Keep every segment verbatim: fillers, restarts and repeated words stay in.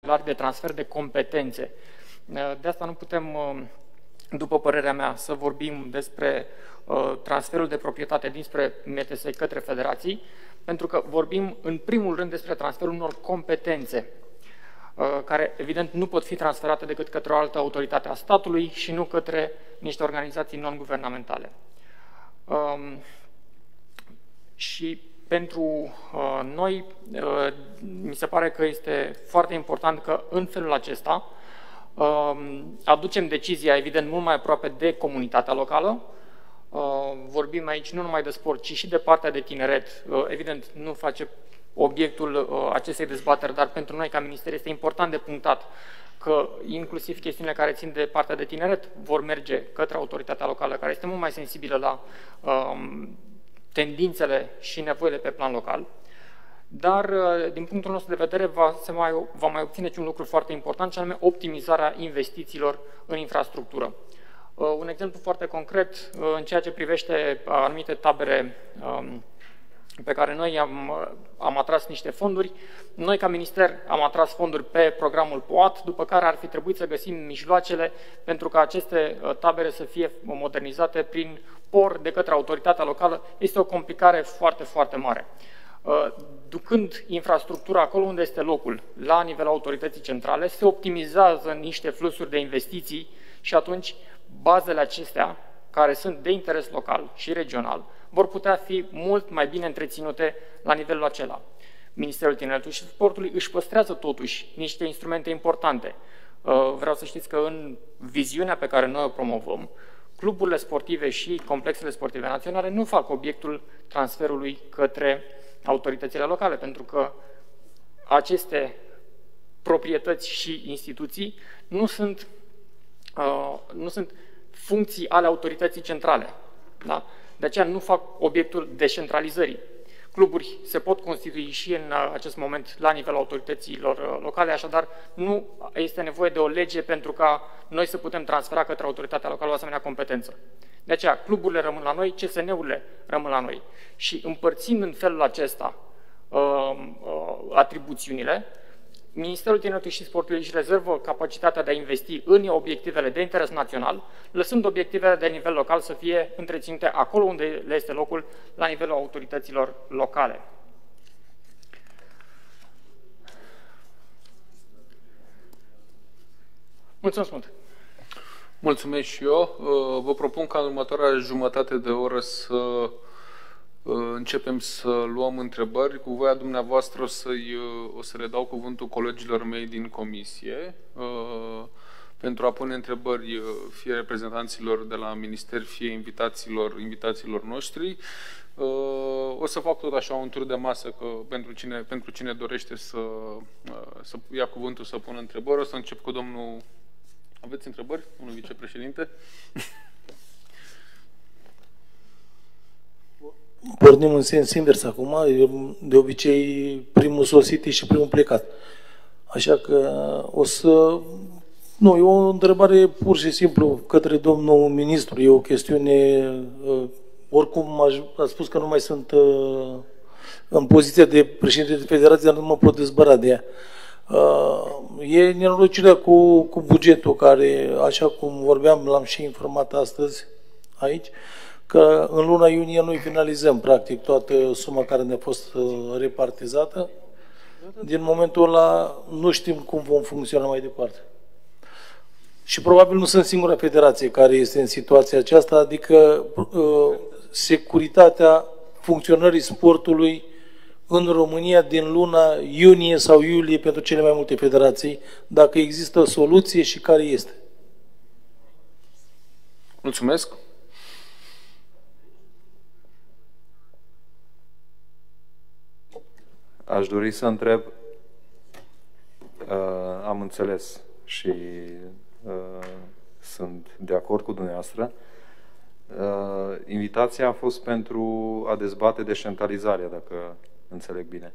de transfer de competențe. De asta nu putem, după părerea mea, să vorbim despre transferul de proprietate dinspre M T S către federații, pentru că vorbim în primul rând despre transferul unor competențe, care evident nu pot fi transferate decât către o altă autoritate a statului și nu către niște organizații non-guvernamentale. Și pentru uh, noi, uh, mi se pare că este foarte important că în felul acesta uh, aducem decizia, evident, mult mai aproape de comunitatea locală. Uh, vorbim aici nu numai de sport, ci și de partea de tineret. Uh, evident, nu face obiectul uh, acestei dezbateri, dar pentru noi, ca minister, este important de punctat că inclusiv chestiunile care țin de partea de tineret vor merge către autoritatea locală, care este mult mai sensibilă la uh, tendințele și nevoile pe plan local, dar din punctul nostru de vedere va, se mai, va mai obține și un lucru foarte important, și anume optimizarea investițiilor în infrastructură. Un exemplu foarte concret în ceea ce privește anumite tabere pe care noi am, am atras niște fonduri. Noi, ca minister, am atras fonduri pe programul P O A T, după care ar fi trebuit să găsim mijloacele pentru ca aceste tabere să fie modernizate prin P O R de către autoritatea locală. Este o complicare foarte, foarte mare. Ducând infrastructura acolo unde este locul, la nivelul autorității centrale, se optimizează niște fluxuri de investiții și atunci bazele acestea, care sunt de interes local și regional, vor putea fi mult mai bine întreținute la nivelul acela. Ministerul Tineretului și Sportului își păstrează totuși niște instrumente importante. Vreau să știți că în viziunea pe care noi o promovăm, cluburile sportive și complexele sportive naționale nu fac obiectul transferului către autoritățile locale, pentru că aceste proprietăți și instituții nu sunt, uh, nu sunt funcții ale autorității centrale. Da? De aceea nu fac obiectul descentralizării. Cluburi se pot constitui și în acest moment la nivelul autorităților locale, așadar nu este nevoie de o lege pentru ca noi să putem transfera către autoritatea locală o asemenea competență. De aceea, cluburile rămân la noi, C S N-urile rămân la noi. Și împărțind în felul acesta uh, uh, atribuțiunile, Ministerul Tineretului și Sportului își rezervă capacitatea de a investi în obiectivele de interes național, lăsând obiectivele de nivel local să fie întreținute acolo unde le este locul, la nivelul autorităților locale. Mulțumesc mult! Mulțumesc și eu. Vă propun ca în următoarea jumătate de oră să începem să luăm întrebări. Cu voia dumneavoastră o, să o să le dau cuvântul colegilor mei din comisie pentru a pune întrebări fie reprezentanților de la minister, fie invitaților, invitaților noștri. O să fac tot așa un tur de masă că pentru cine, pentru cine dorește să, să ia cuvântul, să pună întrebări. O să încep cu domnul... Aveți întrebări, domnul vicepreședinte? Pornim în sens invers acum, de obicei primul sosit și primul plecat. Așa că o să... Nu, e o întrebare pur și simplu către domnul ministru, e o chestiune... Oricum a spus că nu mai sunt în poziția de președinte de federație, dar nu mă pot dezbăra de ea. E nenorocirea cu, cu bugetul care, așa cum vorbeam, l-am și informat astăzi aici, că în luna iunie noi finalizăm practic toată suma care ne-a fost repartizată. Din momentul ăla nu știm cum vom funcționa mai departe. Și probabil nu sunt singura federație care este în situația aceasta, adică uh, securitatea funcționării sportului în România din luna iunie sau iulie pentru cele mai multe federații, dacă există soluție și care este. Mulțumesc. Aș dori să întreb, uh, am înțeles și uh, sunt de acord cu dumneavoastră, uh, invitația a fost pentru a dezbate descentralizarea, dacă înțeleg bine.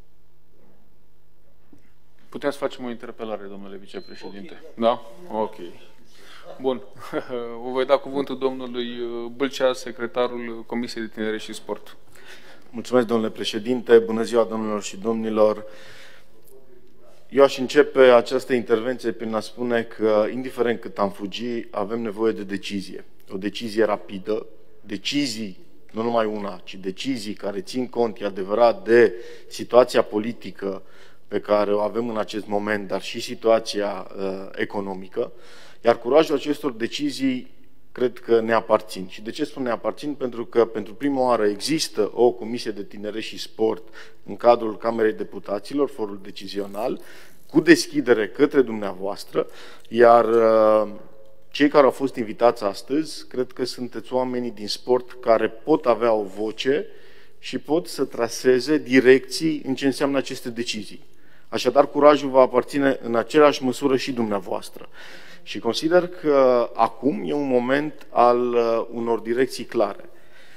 Putem să facem o interpelare, domnule vicepreședinte? Okay, da? Ok. Bun. O voi da cuvântul domnului Bâlcea, secretarul Comisiei de Tineret și Sport. Mulțumesc, domnule președinte. Bună ziua, domnilor și domnilor. Eu aș începe această intervenție prin a spune că, indiferent cât am fugi, avem nevoie de decizie. O decizie rapidă, decizii, nu numai una, ci decizii care țin cont, e adevărat, de situația politică pe care o avem în acest moment, dar și situația uh, economică. Iar curajul acestor decizii cred că ne aparțin. Și de ce spun ne aparțin? Pentru că pentru prima oară există o Comisie de Tineret și Sport în cadrul Camerei Deputaților, forul decizional, cu deschidere către dumneavoastră, iar uh, cei care au fost invitați astăzi, cred că sunteți oamenii din sport care pot avea o voce și pot să traseze direcții în ce înseamnă aceste decizii. Așadar, curajul va aparține în același măsură și dumneavoastră. Și consider că acum e un moment al uh, unor direcții clare.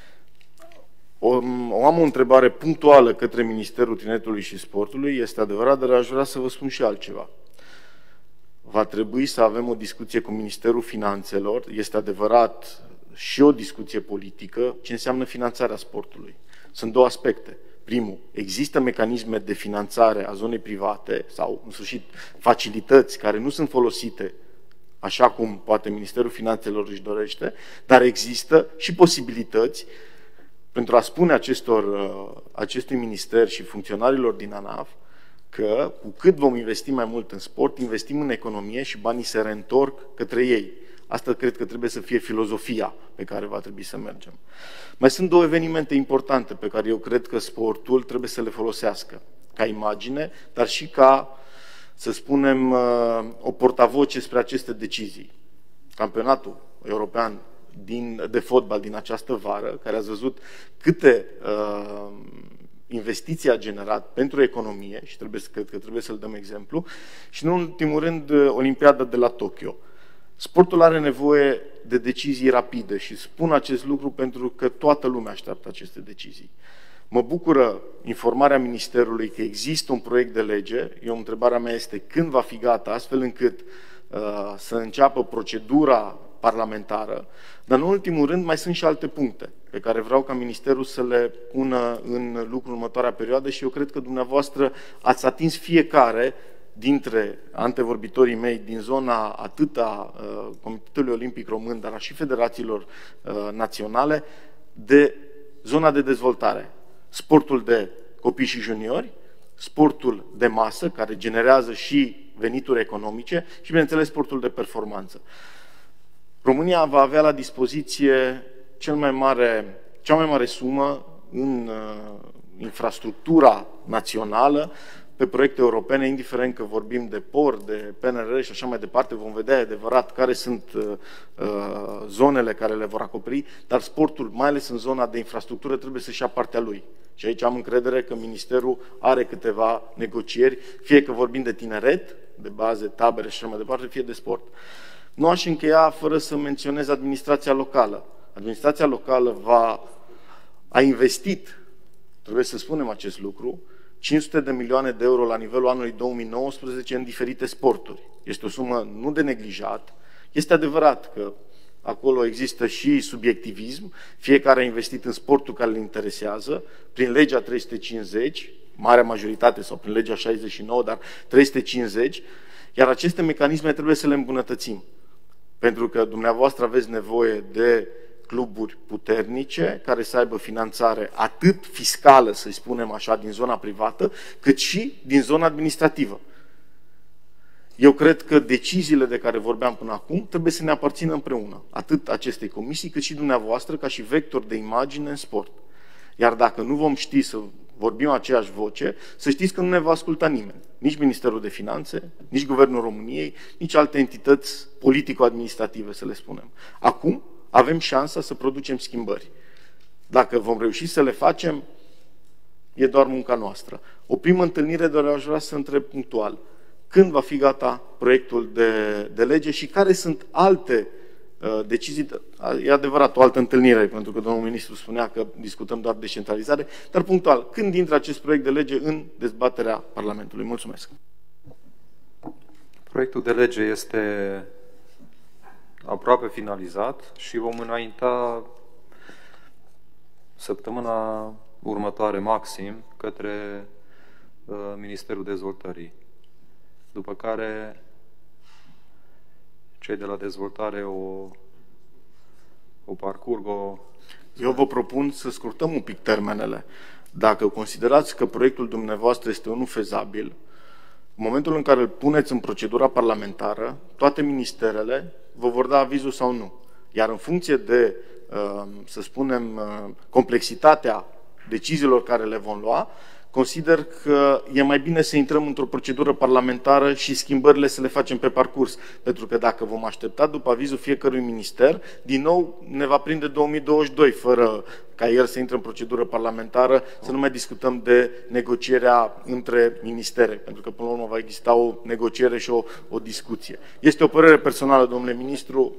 O, o am o întrebare punctuală către Ministerul Tineretului și Sportului, este adevărat, dar aș vrea să vă spun și altceva. Va trebui să avem o discuție cu Ministerul Finanțelor, este adevărat, și o discuție politică, ce înseamnă finanțarea sportului. Sunt două aspecte. Primul, există mecanisme de finanțare a zonei private sau, în sfârșit, facilități care nu sunt folosite așa cum poate Ministerul Finanțelor își dorește, dar există și posibilități pentru a spune acestor, acestui minister și funcționarilor din ANAF că cu cât vom investi mai mult în sport, investim în economie și banii se reîntorc către ei. Asta cred că trebuie să fie filozofia pe care va trebui să mergem. Mai sunt două evenimente importante pe care eu cred că sportul trebuie să le folosească ca imagine, dar și ca, să spunem, o portavoce spre aceste decizii. Campionatul european din, de fotbal din această vară, care ați văzut câte uh, investiții a generat pentru economie și trebuie, cred că trebuie să-l dăm exemplu, și în ultimul rând Olimpiada de la Tokyo. Sportul are nevoie de decizii rapide și spun acest lucru pentru că toată lumea așteaptă aceste decizii. Mă bucură informarea Ministerului că există un proiect de lege. Eu, întrebarea mea este când va fi gata, astfel încât uh, să înceapă procedura parlamentară. Dar în ultimul rând mai sunt și alte puncte pe care vreau ca Ministerul să le pună în lucru în următoarea perioadă și eu cred că dumneavoastră ați atins fiecare dintre antevorbitorii mei din zona atât a uh, Comitetului Olimpic Român, dar și federațiilor uh, naționale, de zona de dezvoltare. Sportul de copii și juniori, sportul de masă, care generează și venituri economice și, bineînțeles, sportul de performanță. România va avea la dispoziție cel mai mare, cea mai mare sumă în uh, infrastructura națională pe proiecte europene, indiferent că vorbim de P O R, de P N R R și așa mai departe, vom vedea adevărat care sunt uh, zonele care le vor acoperi, dar sportul, mai ales în zona de infrastructură, trebuie să-și ia partea lui. Și aici am încredere că Ministerul are câteva negocieri, fie că vorbim de tineret, de baze, tabere și așa mai departe, fie de sport. Nu aș încheia fără să menționez administrația locală. Administrația locală va, a investit, trebuie să spunem acest lucru, cinci sute de milioane de euro la nivelul anului două mii nouăsprezece în diferite sporturi. Este o sumă nu de neglijat. Este adevărat că acolo există și subiectivism. Fiecare a investit în sportul care îl interesează, prin legea trei sute cincizeci, marea majoritate, sau prin legea șaizeci și nouă, dar trei sute cincizeci, iar aceste mecanisme trebuie să le îmbunătățim. Pentru că dumneavoastră aveți nevoie de cluburi puternice, care să aibă finanțare atât fiscală, să-i spunem așa, din zona privată, cât și din zona administrativă. Eu cred că deciziile de care vorbeam până acum trebuie să ne aparțină împreună, atât acestei comisii, cât și dumneavoastră, ca și vector de imagine în sport. Iar dacă nu vom ști să vorbim aceeași voce, să știți că nu ne va asculta nimeni. Nici Ministerul de Finanțe, nici Guvernul României, nici alte entități politico-administrative, să le spunem. Acum avem șansa să producem schimbări. Dacă vom reuși să le facem, e doar munca noastră. O primă întâlnire, doar aș vrea să întreb punctual. Când va fi gata proiectul de, de lege și care sunt alte uh, decizii? E adevărat, o altă întâlnire, pentru că domnul ministru spunea că discutăm doar descentralizare, dar punctual, când intră acest proiect de lege în dezbaterea Parlamentului? Mulțumesc. Proiectul de lege este aproape finalizat și vom înainta săptămâna următoare maxim către uh, Ministerul Dezvoltării. după care cei de la dezvoltare o, o parcurg, o... Eu vă propun să scurtăm un pic termenele. Dacă considerați că proiectul dumneavoastră este unul fezabil, în momentul în care îl puneți în procedura parlamentară, toate ministerele vă vor da avizul sau nu. Iar în funcție de, să spunem, complexitatea deciziilor care le vom lua, consider că e mai bine să intrăm într-o procedură parlamentară și schimbările să le facem pe parcurs. Pentru că dacă vom aștepta după avizul fiecărui minister, din nou ne va prinde două mii douăzeci și doi, fără ca el să intre în procedură parlamentară, să nu mai discutăm de negocierea între ministere. Pentru că până la urmă va exista o negociere și o, o discuție. Este o părere personală, domnule ministru.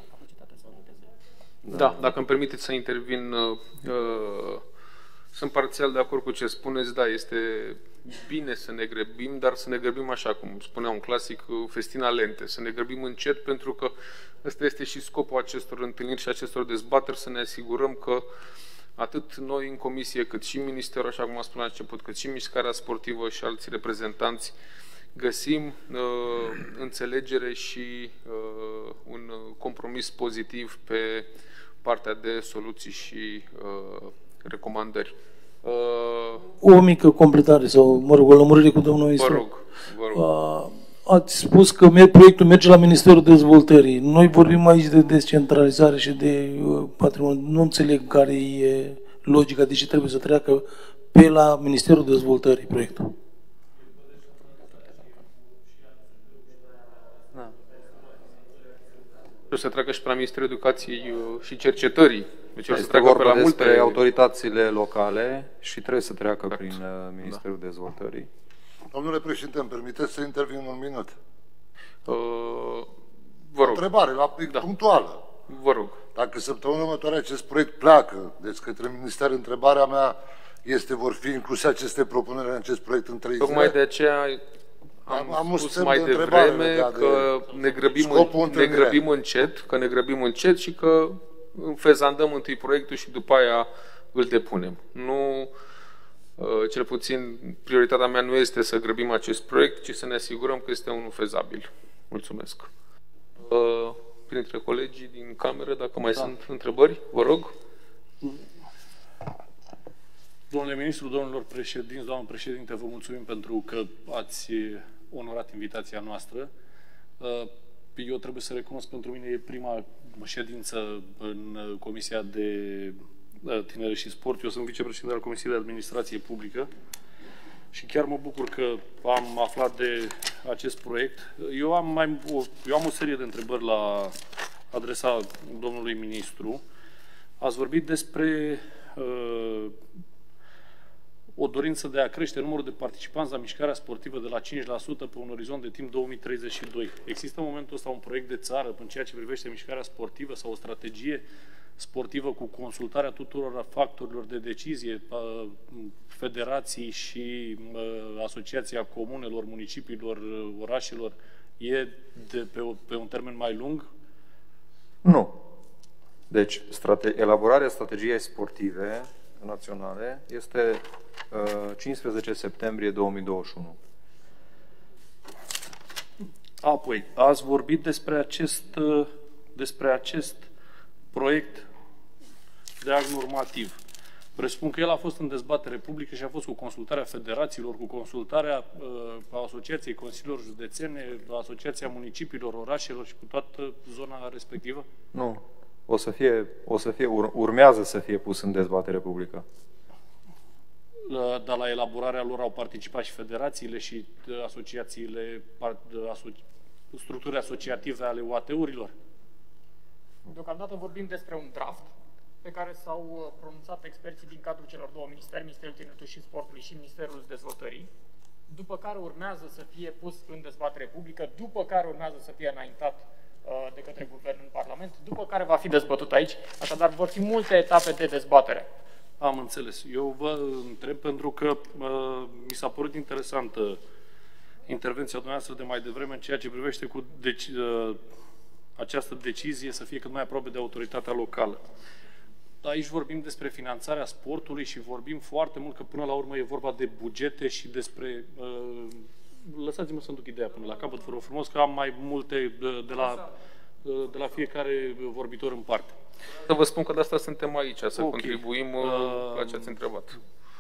Da, dacă îmi permiteți să intervin... Uh, Sunt parțial de acord cu ce spuneți, da, este bine să ne grăbim, dar să ne grăbim așa, cum spunea un clasic, festina lente, să ne grăbim încet, pentru că ăsta este și scopul acestor întâlniri și acestor dezbateri, să ne asigurăm că atât noi în comisie, cât și Ministerul, așa cum a spus la început, cât și Mișcarea Sportivă și alții reprezentanți, găsim uh, înțelegere și uh, un compromis pozitiv pe partea de soluții și uh, recomandări. Uh, o mică completare sau, mă rog, o lămurire cu domnul ministru. Vă rog, vă rog. Uh, ați spus că proiectul merge la Ministerul Dezvoltării. Noi vorbim aici de descentralizare și de uh, patrimoniu. Nu înțeleg care e logica, de ce trebuie să treacă pe la Ministerul Dezvoltării proiectul. O să treacă și pe la Ministerul Educației și Cercetării. Deci o să este treacă vorba pe la despre multe autoritățile locale și trebuie să treacă exact. prin Ministerul da. Dezvoltării. Domnule președinte, îmi permiteți să intervin un minut? Uh, vă rog. Întrebare, la da. punctuală. Vă rog. Dacă săptămâna următoare acest proiect pleacă, deci către minister, întrebarea mea este, vor fi incluse aceste propuneri în acest proiect în trei zile? Tocmai de aceea am, am spus mai de devreme de că de ne, grăbim în, ne grăbim încet, că ne grăbim încet și că înfezandăm întâi proiectul și după aia îl depunem. Nu, cel puțin, prioritatea mea nu este să grăbim acest proiect, ci să ne asigurăm că este unul fezabil. Mulțumesc. Printre colegii din cameră, dacă mai da. sunt întrebări, vă rog. Domnule ministru, domnilor președinți, doamnă președinte, vă mulțumim pentru că ați onorat invitația noastră. Eu trebuie să recunosc, pentru mine e prima ședință în Comisia de Tineret și Sport. Eu sunt vicepreședinte al Comisiei de Administrație Publică și chiar mă bucur că am aflat de acest proiect. Eu am, mai, eu am o serie de întrebări la adresa domnului ministru. Ați vorbit despre uh, o dorință de a crește numărul de participanți la mișcarea sportivă de la cinci la sută pe un orizont de timp două mii treizeci și doi. Există în momentul ăsta un proiect de țară în ceea ce privește mișcarea sportivă sau o strategie sportivă cu consultarea tuturor factorilor de decizie, federații și Asociația Comunelor, Municipiilor, Orașelor, e de pe, o, pe un termen mai lung? Nu. Deci, strate elaborarea strategiei sportive naționale este uh, cincisprezece septembrie două mii douăzeci și unu. Apoi, ați vorbit despre acest, despre acest proiect de act normativ. Presupun că el a fost în dezbatere publică și a fost cu consultarea federațiilor, cu consultarea uh, Asociației Consiliilor Județene, Asociația Municipiilor, Orașelor și cu toată zona respectivă? Nu. O să fie, o să fie, urmează să fie pus în dezbatere publică. Dar la elaborarea lor au participat și federațiile și asociațiile, aso, structuri asociative ale U A T-urilor? Deocamdată vorbim despre un draft pe care s-au pronunțat experții din cadrul celor două ministeri, Ministerul Tineretului și Sportului și Ministerul Dezvoltării, după care urmează să fie pus în dezbatere publică, după care urmează să fie înaintat de către Guvern în Parlament, după care va fi dezbătut aici. Așadar, vor fi multe etape de dezbatere. Am înțeles. Eu vă întreb pentru că uh, mi s-a părut interesantă intervenția dumneavoastră de mai devreme în ceea ce privește cu deci, uh, această decizie să fie cât mai aproape de autoritatea locală. Aici vorbim despre finanțarea sportului și vorbim foarte mult că până la urmă e vorba de bugete și despre uh, lăsați-mă să-mi duc ideea până la capăt, vă rog frumos, că am mai multe de, de, la, de la fiecare vorbitor în parte. Să vă spun că de asta suntem aici, să okay. contribuim uh, la ce ați întrebat.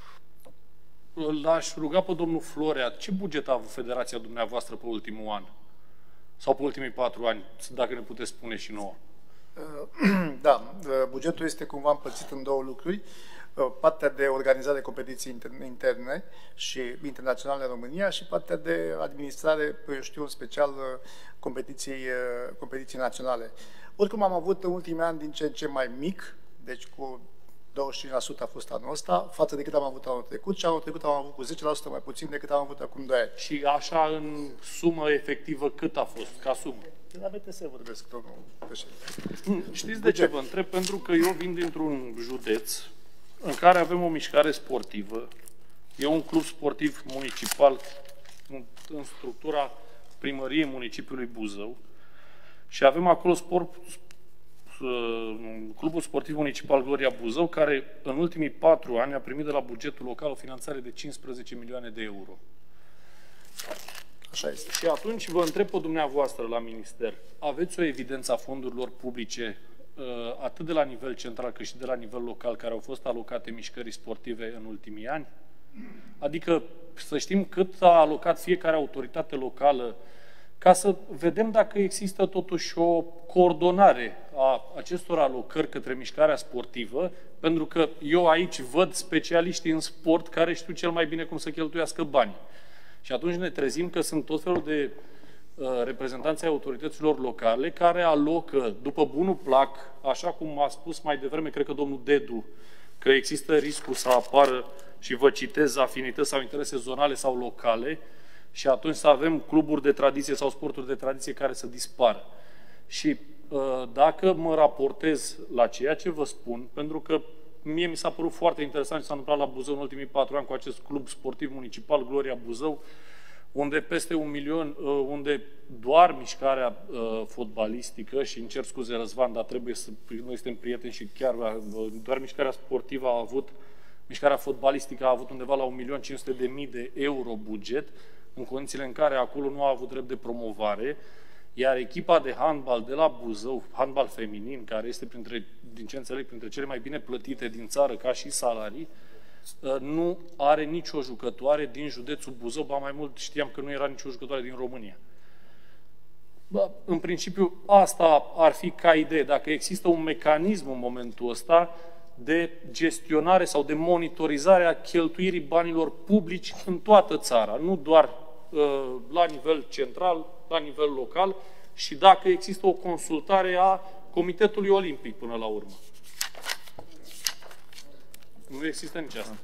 L-aș ruga pe domnul Florea, ce buget a avut Federația dumneavoastră pe ultimul an? Sau pe ultimii patru ani, dacă ne puteți spune și nouă? Da, bugetul este cumva împărțit în două lucruri. Partea de organizare de competiții interne și internaționale în România și partea de administrare, eu știu, în special competiții, competiții naționale. Oricum am avut în ultimii ani din ce în ce mai mic, deci cu douăzeci și cinci la sută a fost anul ăsta, față de cât am avut anul trecut, și anul trecut am avut cu zece la sută mai puțin decât am avut acum doi ani. Și așa, în sumă efectivă, cât a fost, ca sumă? La B T S vorbesc, domnul președinte. Știți de ce vă întreb? Pentru că eu vin dintr-un județ în care avem o mișcare sportivă, e un club sportiv municipal în, în structura primăriei municipiului Buzău și avem acolo sport, clubul sportiv municipal Gloria Buzău, care în ultimii patru ani a primit de la bugetul local o finanțare de cincisprezece milioane de euro. Așa este. Și atunci vă întreb pe dumneavoastră la minister, aveți o evidență a fondurilor publice atât de la nivel central cât și de la nivel local care au fost alocate mișcării sportive în ultimii ani? Adică să știm cât a alocat fiecare autoritate locală ca să vedem dacă există totuși o coordonare a acestor alocări către mișcarea sportivă, pentru că eu aici văd specialiștii în sport care știu cel mai bine cum să cheltuiască banii. Și atunci ne trezim că sunt tot felul de uh, reprezentanți ai autorităților locale care alocă după bunul plac, așa cum a spus mai devreme, cred că domnul Dedu, că există riscul să apară, și vă citez, afinități sau interese zonale sau locale, și atunci să avem cluburi de tradiție sau sporturi de tradiție care să dispară. Și uh, dacă mă raportez la ceea ce vă spun, pentru că mie mi s-a părut foarte interesant ce s-a întâmplat la Buzău în ultimii patru ani cu acest club sportiv municipal, Gloria Buzău, unde peste un milion, unde doar mișcarea fotbalistică, și îmi cer scuze, Răzvan, dar trebuie să, noi suntem prieteni și chiar doar mișcarea sportivă a avut, mișcarea fotbalistică a avut undeva la un milion cinci sute de mii de euro buget, în condițiile în care acolo nu a avut drept de promovare, iar echipa de handbal de la Buzău, handbal feminin, care este, printre, din ce înțeleg, printre cele mai bine plătite din țară ca și salarii, nu are nicio jucătoare din județul Buzău, ba mai mult știam că nu era nicio jucătoare din România. Bă, în principiu, asta ar fi ca idee. Dacă există un mecanism în momentul ăsta de gestionare sau de monitorizare a cheltuirii banilor publici în toată țara, nu doar uh, la nivel central, la nivel local, și dacă există o consultare a Comitetului Olimpic până la urmă. Nu există nici asta.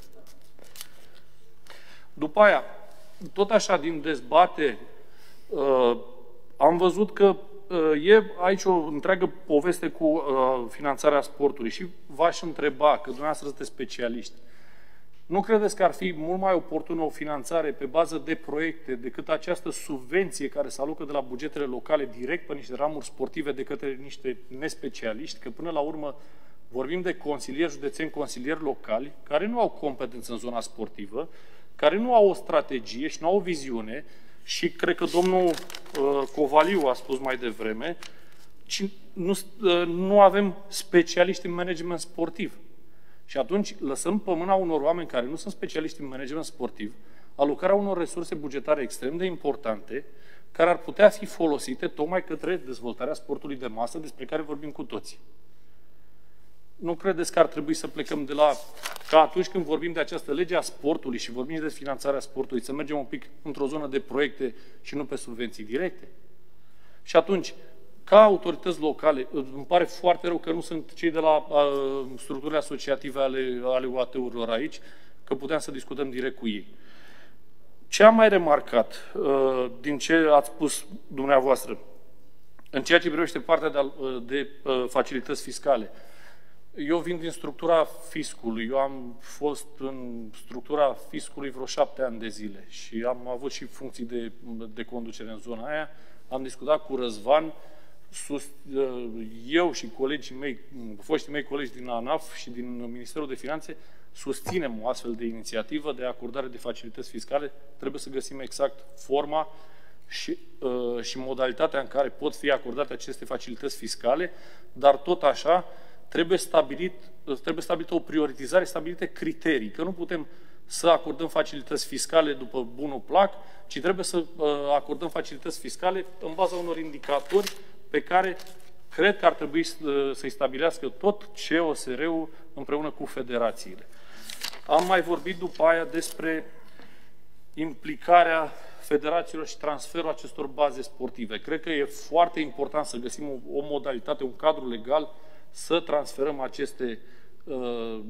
După aia, tot așa din dezbate, uh, am văzut că uh, e aici o întreagă poveste cu uh, finanțarea sportului și v-aș întreba, că dumneavoastră sunteți specialiști, nu credeți că ar fi mult mai oportună o finanțare pe bază de proiecte decât această subvenție care se alocă de la bugetele locale direct pe niște ramuri sportive de către niște nespecialiști, că până la urmă vorbim de consilieri județeni, consilieri locali, care nu au competență în zona sportivă, care nu au o strategie și nu au o viziune, și cred că domnul uh, Covaliu a spus mai devreme, ci nu, uh, nu avem specialiști în management sportiv. Și atunci lăsăm pe mâna unor oameni care nu sunt specialiști în management sportiv alocarea unor resurse bugetare extrem de importante, care ar putea fi folosite tocmai către dezvoltarea sportului de masă, despre care vorbim cu toții. Nu credeți că ar trebui să plecăm de la, ca atunci când vorbim de această lege a sportului și vorbim de finanțarea sportului, să mergem un pic într-o zonă de proiecte și nu pe subvenții directe? Și atunci, ca autorități locale, îmi pare foarte rău că nu sunt cei de la uh, structurile asociative ale, ale U A T-urilor aici, că puteam să discutăm direct cu ei. Ce am mai remarcat uh, din ce ați spus dumneavoastră, în ceea ce privește partea de, de uh, facilități fiscale, eu vin din structura fiscului, eu am fost în structura fiscului vreo șapte ani de zile și am avut și funcții de, de conducere în zona aia, am discutat cu Răzvan, sus, eu și colegii mei, foștii mei colegi din ANAF și din Ministerul de Finanțe, susținem o astfel de inițiativă de acordare de facilități fiscale, trebuie să găsim exact forma și, uh, și modalitatea în care pot fi acordate aceste facilități fiscale, dar tot așa trebuie, stabilit, trebuie stabilită o prioritizare, stabilite criterii, că nu putem să acordăm facilități fiscale după bunul plac, ci trebuie să uh, acordăm facilități fiscale în baza unor indicatori pe care cred că ar trebui să-i stabilească tot C O S R-ul împreună cu federațiile. Am mai vorbit după aia despre implicarea federațiilor și transferul acestor baze sportive. Cred că e foarte important să găsim o, o modalitate, un cadru legal să transferăm aceste, uh,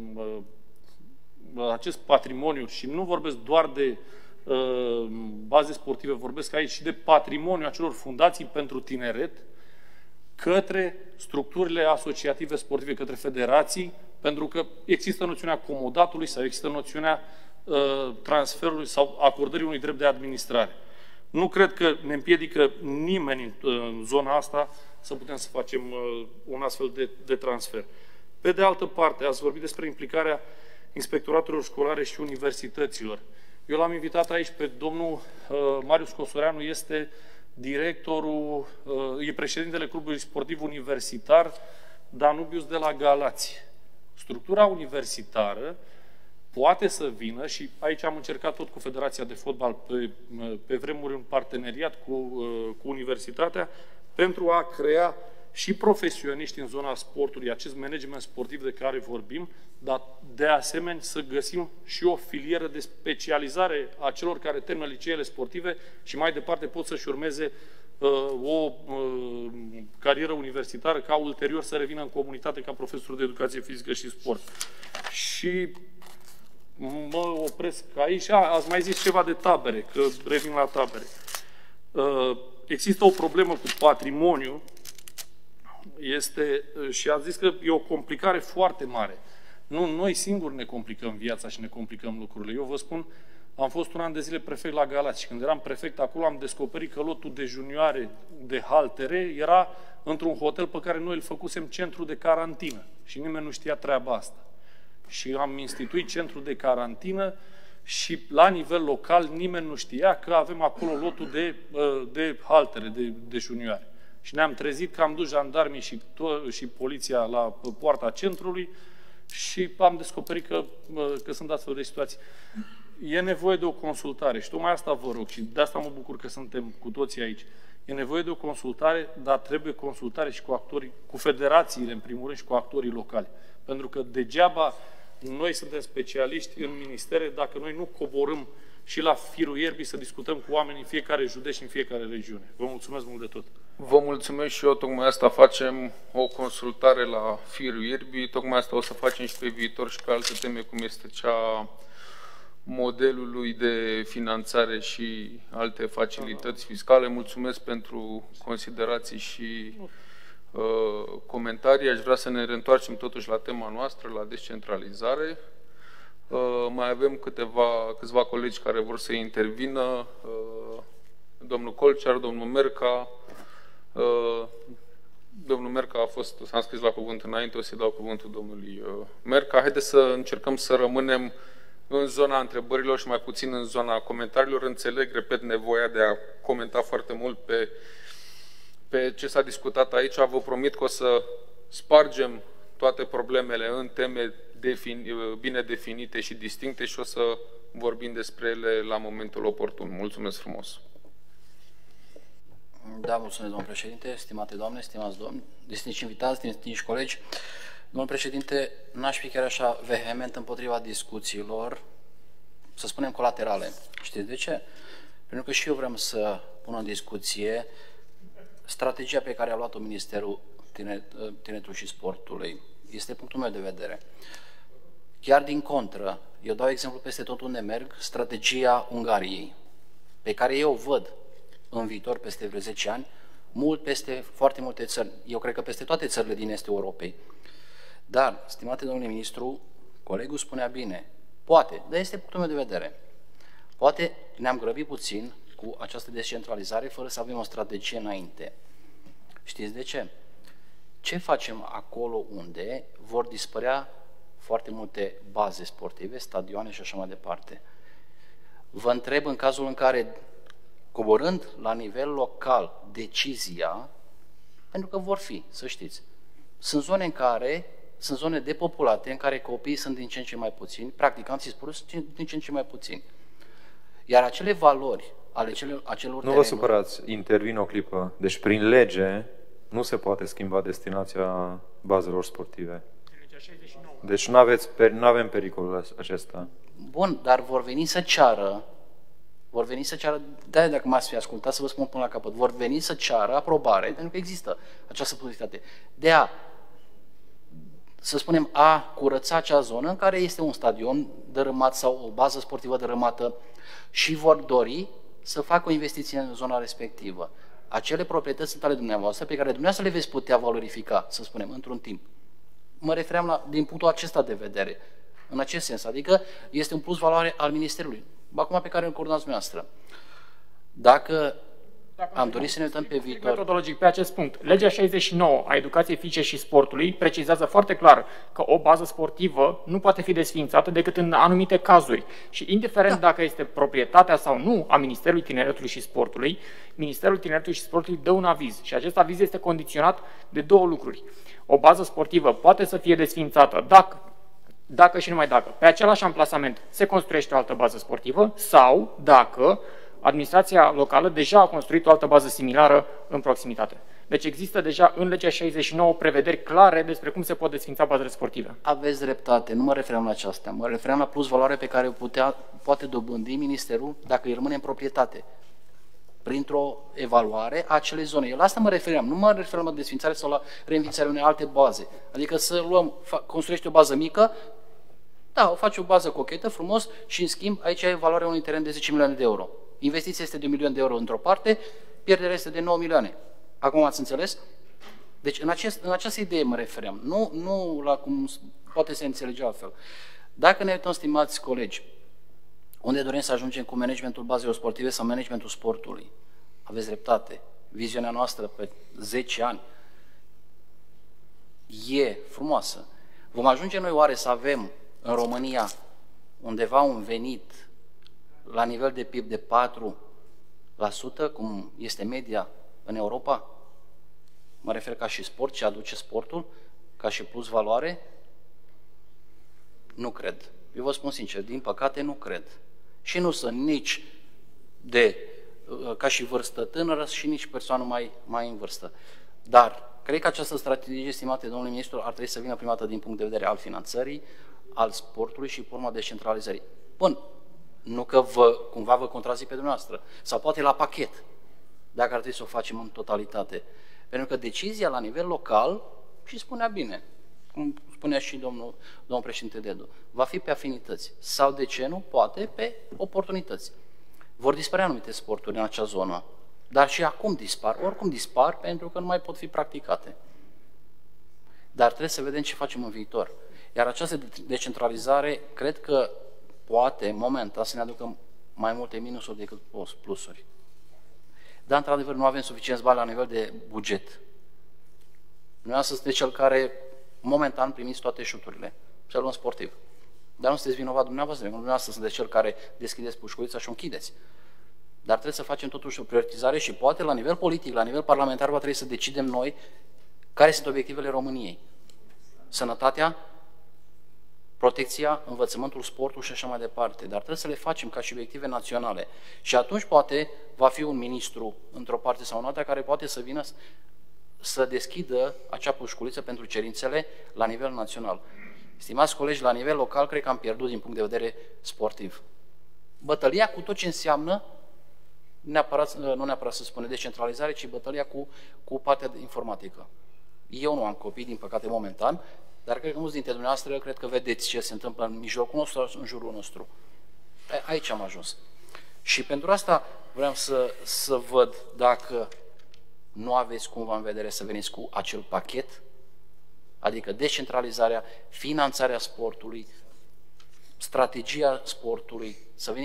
uh, acest patrimoniu și nu vorbesc doar de uh, baze sportive, vorbesc aici și de patrimoniu acelor fundații pentru tineret către structurile asociative sportive, către federații, pentru că există noțiunea comodatului sau există noțiunea uh, transferului sau acordării unui drept de administrare. Nu cred că ne împiedică nimeni în, în zona asta să putem să facem uh, un astfel de, de transfer. Pe de altă parte, ați vorbit despre implicarea inspectoratelor școlare și universităților. Eu l-am invitat aici pe domnul uh, Marius Cosoreanu, este directorul, uh, e președintele Clubului Sportiv Universitar Danubius de la Galați. Structura universitară poate să vină, și aici am încercat tot cu Federația de Fotbal pe, pe vremuri un parteneriat cu, cu universitatea, pentru a crea și profesioniști în zona sportului, acest management sportiv de care vorbim, dar de asemenea să găsim și o filieră de specializare a celor care termină liceele sportive și mai departe pot să-și urmeze uh, o uh, carieră universitară ca ulterior să revină în comunitate ca profesor de educație fizică și sport. Și mă opresc aici. A, ați mai zis ceva de tabere, că revin la tabere. Uh, există o problemă cu patrimoniu, este, și ați zis că e o complicare foarte mare. Nu, noi singuri ne complicăm viața și ne complicăm lucrurile. Eu vă spun, am fost un an de zile prefect la Galați și când eram prefect acolo am descoperit că lotul de junioare de haltere era într-un hotel pe care noi îl făcusem centru de carantină și nimeni nu știa treaba asta. Și am instituit centru de carantină și la nivel local nimeni nu știa că avem acolo lotul de, de haltere, de, de junioare. Și ne-am trezit că am dus jandarmii și, și poliția la poarta centrului și am descoperit că, că sunt astfel de situații. E nevoie de o consultare și tocmai asta vă rog și de asta mă bucur că suntem cu toții aici. E nevoie de o consultare, dar trebuie consultare și cu actorii, cu federațiile în primul rând și cu actorii locali. Pentru că degeaba noi suntem specialiști în ministere dacă noi nu coborâm și la firul ierbii să discutăm cu oamenii în fiecare județ și în fiecare regiune. Vă mulțumesc mult de tot. Vă mulțumesc și eu, tocmai asta facem o consultare la firul ierbii, tocmai asta o să facem și pe viitor și pe alte teme, cum este cea modelului de finanțare și alte facilități fiscale. Mulțumesc pentru considerații și uh, comentarii. Aș vrea să ne reîntoarcem totuși la tema noastră, la descentralizare. Uh, mai avem câteva, câțiva colegi care vor să intervină. Uh, domnul Colcear, domnul Merca. Uh, domnul Merca a fost, s-a înscris la cuvânt înainte, o să-i dau cuvântul domnului uh, Merca. Haideți să încercăm să rămânem în zona întrebărilor și mai puțin în zona comentariilor. Înțeleg, repet, nevoia de a comenta foarte mult pe, pe ce s-a discutat aici. Vă promit că o să spargem toate problemele în teme defini, bine definite și distincte și o să vorbim despre ele la momentul oportun. Mulțumesc frumos! Da, mulțumesc, domnul președinte, stimate doamne, stimați domni, distinși invitați, distinși colegi. Domnul președinte, n-aș fi chiar așa vehement împotriva discuțiilor, să spunem colaterale. Știți de ce? Pentru că și eu vreau să pun în discuție strategia pe care a luat-o Ministerul Tineretului și Sportului. Este punctul meu de vedere. Chiar din contră, eu dau exemplu peste tot unde merg, strategia Ungariei, pe care eu văd în viitor, peste vreo zece ani, mult peste foarte multe țări. Eu cred că peste toate țările din estul Europei. Dar, stimate domnule ministru, colegul spunea bine, poate, dar este punctul meu de vedere, poate ne-am grăbit puțin cu această descentralizare fără să avem o strategie înainte. Știți de ce? Ce facem acolo unde vor dispărea foarte multe baze sportive, stadioane și așa mai departe. Vă întreb, în cazul în care, coborând la nivel local decizia, pentru că vor fi, să știți, sunt zone în care, sunt zone depopulate, în care copiii sunt din ce în ce mai puțini, practicanții sportivi sunt din ce în ce mai puțini. Iar acele valori ale cele, acelor Nu terenuri... vă supărați, intervin o clipă. Deci prin lege nu se poate schimba destinația bazelor sportive. Deci nu aveți, nu avem pericolul acesta. Bun, dar vor veni să ceară, vor veni să ceară, de-aia dacă m-ați fi ascultat, să vă spun până la capăt, vor veni să ceară aprobare, pentru că există această posibilitate, de a, să spunem, a curăța acea zonă în care este un stadion dărâmat sau o bază sportivă dărâmată și vor dori să facă o investiție în zona respectivă. Acele proprietăți sunt ale dumneavoastră pe care dumneavoastră le veți putea valorifica, să spunem, într-un timp. Mă refeream la, din punctul acesta de vedere, în acest sens, adică este un plus valoare al Ministerului, acum pe care îl coordonați dumneavoastră. Dacă Dacă am dorit să ne uităm pe viitor... Metodologic pe acest punct, legea șaizeci și nouă a educației fizice și sportului precizează foarte clar că o bază sportivă nu poate fi desființată decât în anumite cazuri. Și indiferent da. dacă este proprietatea sau nu a Ministerului Tineretului și Sportului, Ministerul Tineretului și Sportului dă un aviz și acest aviz este condiționat de două lucruri. O bază sportivă poate să fie desființată dacă, dacă și numai dacă pe același amplasament se construiește o altă bază sportivă sau dacă administrația locală deja a construit o altă bază similară în proximitate. Deci există deja în legea șaizeci și nouă prevederi clare despre cum se pot desființa bazele sportive. Aveți dreptate, nu mă referam la aceasta, mă referam la plus valoare pe care o putea, poate dobândi Ministerul dacă îi rămâne în proprietate, printr-o evaluare a acelei zone. Eu la asta mă refeream, nu mă referam la desființare sau la reînființarea unei alte baze. Adică să luăm, construiești o bază mică, da, o faci o bază cochetă, frumos, și în schimb aici ai valoarea unui teren de zece milioane de euro. Investiția este de un milion de euro într-o parte, pierderea este de nouă milioane. Acum ați înțeles? Deci în, acest, în această idee mă refeream, nu, nu la cum poate se înțelege altfel. Dacă ne uităm, stimați colegi, unde dorim să ajungem cu managementul bazelor sportive sau managementul sportului, aveți dreptate, viziunea noastră pe zece ani e frumoasă. Vom ajunge noi oare să avem în România undeva un venit la nivel de P I B de patru la sută, cum este media în Europa? Mă refer ca și sport, ce aduce sportul, ca și plus valoare? Nu cred. Eu vă spun sincer, din păcate nu cred. Și nu sunt nici de, ca și vârstă tânără și nici persoană mai, mai în vârstă. Dar cred că această strategie, estimate domnule ministru, ar trebui să vină prima dată din punct de vedere al finanțării, al sportului și, pe urma, descentralizării. Bun, nu că vă, cumva vă contrazic pe dumneavoastră, sau poate la pachet, dacă ar trebui să o facem în totalitate. Pentru că decizia la nivel local, și spunea bine, cum spunea și domnul, domnul președinte Dedu, va fi pe afinități, sau de ce nu, poate pe oportunități. Vor dispărea anumite sporturi în acea zonă, dar și acum dispar, oricum dispar, pentru că nu mai pot fi practicate. Dar trebuie să vedem ce facem în viitor. Iar această decentralizare, cred că poate, momentan, să ne aducă mai multe minusuri decât plusuri. Dar, într-adevăr, nu avem suficienți bani la nivel de buget. Noi astăzi sunteți cel care, momentan, primiți toate șuturile, cel un sportiv. Dar nu sunteți vinovat dumneavoastră, dumneavoastră sunteți cel care deschideți pușculița și o închideți. Dar trebuie să facem totuși o prioritizare și poate, la nivel politic, la nivel parlamentar, va trebui să decidem noi care sunt obiectivele României. Sănătatea, protecția, învățământul, sportul și așa mai departe. Dar trebuie să le facem ca și obiective naționale. Și atunci poate va fi un ministru într-o parte sau în alta care poate să vină să deschidă acea pușculiță pentru cerințele la nivel național. Stimați colegi, la nivel local cred că am pierdut din punct de vedere sportiv. Bătălia cu tot ce înseamnă, neapărat, nu neapărat să spune decentralizare, ci bătălia cu, cu partea de informatică. Eu nu am copii, din păcate, momentan, dar cred că mulți dintre dumneavoastră cred că vedeți ce se întâmplă în mijlocul nostru, în jurul nostru. Aici am ajuns. Și pentru asta vreau să, să văd dacă nu aveți cumva în vedere să veniți cu acel pachet, adică descentralizarea, finanțarea sportului, strategia sportului, să venim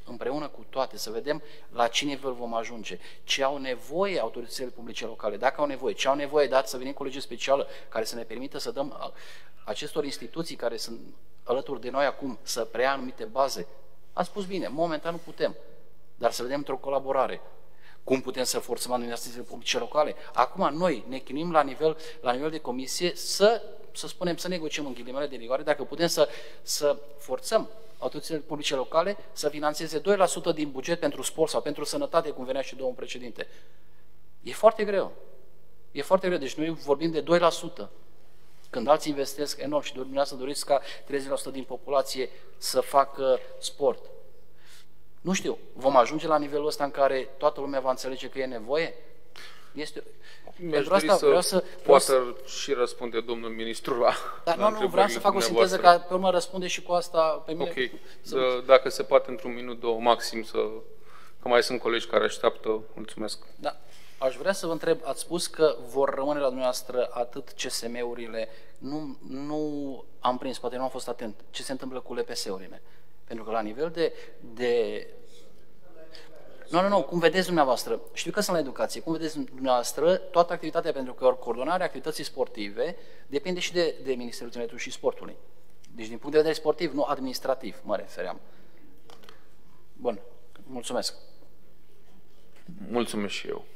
împreună cu toate, să vedem la ce nivel vom ajunge, ce au nevoie autoritățile publice locale, dacă au nevoie, ce au nevoie, dat să venim cu o lege specială care să ne permită să dăm acestor instituții care sunt alături de noi acum să preia anumite baze. A spus bine, momentan nu putem, dar să vedem într-o colaborare. Cum putem să forțăm administrațiile publice locale? Acum noi ne chinuim la nivel, la nivel de comisie să, să spunem, să negociem în ghilimele de rigoare, dacă putem să, să forțăm autoritățile publice locale să finanțeze doi la sută din buget pentru sport sau pentru sănătate, cum venea și domnul președinte. E foarte greu. E foarte greu. Deci noi vorbim de doi la sută. Când alții investesc enorm și dumneavoastră doriți ca treizeci la sută din populație să facă sport. Nu știu, vom ajunge la nivelul ăsta în care toată lumea va înțelege că e nevoie? Este... Mi-aș dori să, vreau să poată să... și răspunde domnul ministru la, Dar la nu, nu, vreau să fac o sinteză ca pe urmă răspunde și cu asta pe mine. Ok, să... dacă se poate într-un minut, două maxim, să... că mai sunt colegi care așteaptă. Mulțumesc. Da. Aș vrea să vă întreb, ați spus că vor rămâne la dumneavoastră atât C S M-urile, nu, nu am prins, poate nu am fost atent, ce se întâmplă cu L P S-urile. Pentru că la nivel de... de... Nu, nu, nu, cum vedeți dumneavoastră, știu că sunt la educație, cum vedeți dumneavoastră toată activitatea, pentru că coordonarea activității sportive depinde și de, de Ministerul Tineretului și Sportului. Deci din punct de vedere sportiv, nu administrativ, mă refeream. Bun, mulțumesc. Mulțumesc și eu.